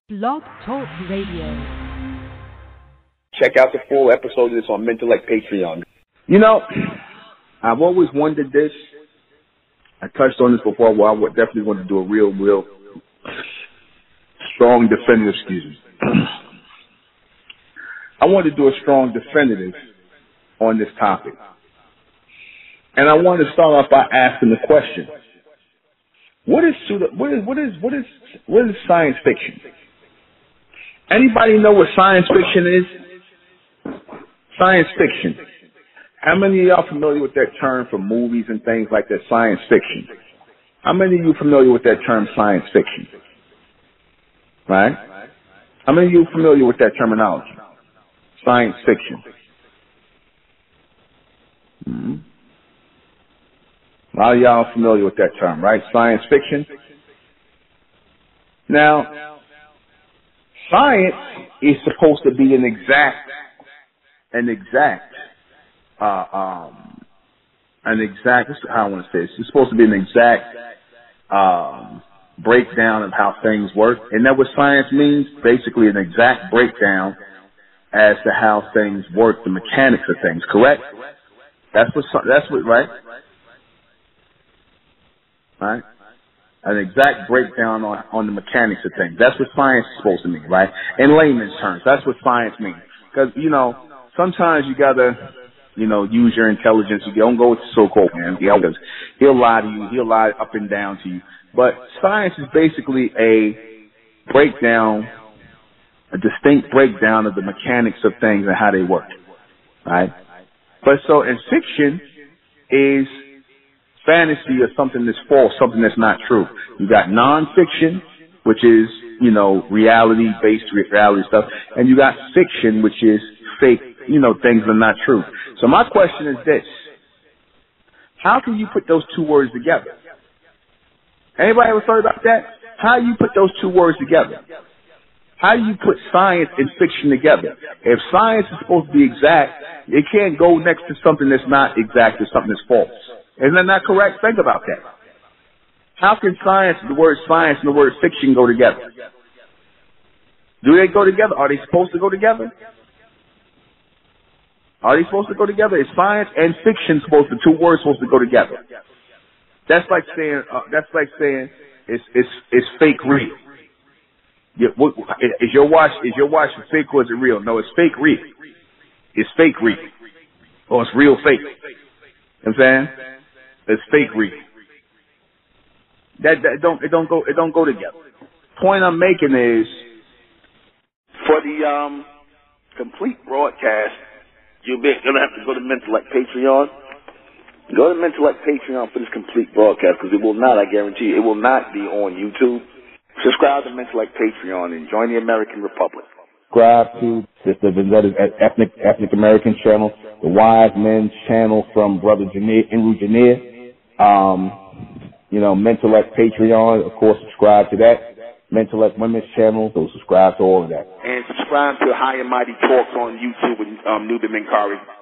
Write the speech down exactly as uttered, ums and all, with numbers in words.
Blog Talk Radio. Check out the full episode of this on Mentellect Patreon. You know, I've always wondered this. I touched on this before. Well, I would definitely want to do a real, real strong definitive, excuse me. I want to do a strong definitive on this topic. And I want to start off by asking the question. What is what is what is what is what is science fiction? Anybody know what science fiction is? Science fiction. How many of y'all familiar with that term from movies and things like that? Science fiction. How many of you familiar with that term, science fiction? Right? How many of you familiar with that terminology? Science fiction. Mm-hmm. A lot of y'all are familiar with that term, right? Science fiction. Now, science is supposed to be an exact, an exact, uh, um, an exact, how I want to say this. It's supposed to be an exact um, breakdown of how things work. And that what science means? Basically an exact breakdown as to how things work, the mechanics of things, correct? That's what, that's what, right? Right? An exact breakdown on, on the mechanics of things. That's what science is supposed to mean, right? In layman's terms, that's what science means. Because, you know, sometimes you gotta, you know, use your intelligence. You don't go with the so-called man. He'll, he'll lie to you. He'll lie up and down to you. But science is basically a breakdown, a distinct breakdown of the mechanics of things and how they work, right? But so, and fiction is fantasy or something that's false, something that's not true. You got nonfiction, which is, you know, reality-based reality stuff, and you got fiction, which is fake, you know, things that are not true. So my question is this. How can you put those two words together? Anybody ever thought about that? How do you put those two words together? How do you put science and fiction together? If science is supposed to be exact, it can't go next to something that's not exact or something that's false. Isn't that not correct? Think about that. How can science, the word science and the word fiction go together? Do they go together? Are they supposed to go together? Are they supposed to go together? Is science and fiction supposed to, two words supposed to go together? That's like saying, uh, that's like saying it's, it's, it's fake real. Yeah, what, is your watch, is your watch fake or is it real? No, it's fake real. It's fake real. Or it's real fake. You know what I'm saying? It's fake real. That, that don't, it don't go, it don't go together. Point I'm making is, for the, um, complete broadcast, you're gonna have to go to Mentellect Patreon. Go to Mentellect Patreon for this complete broadcast, because it will not, I guarantee you, it will not be on YouTube. Subscribe to Mentellect Patreon and join the American Republic. Subscribe to Sister Vendetta's Ethnic Ethnic American channel, the Wise Men's channel from Brother Janair, Enru Janair. Um, you know, Mentellect Patreon, of course, subscribe to that. Mentellect Women's channel, so subscribe to all of that. And subscribe to High and Mighty Talks on YouTube with um, Nuben Menkari.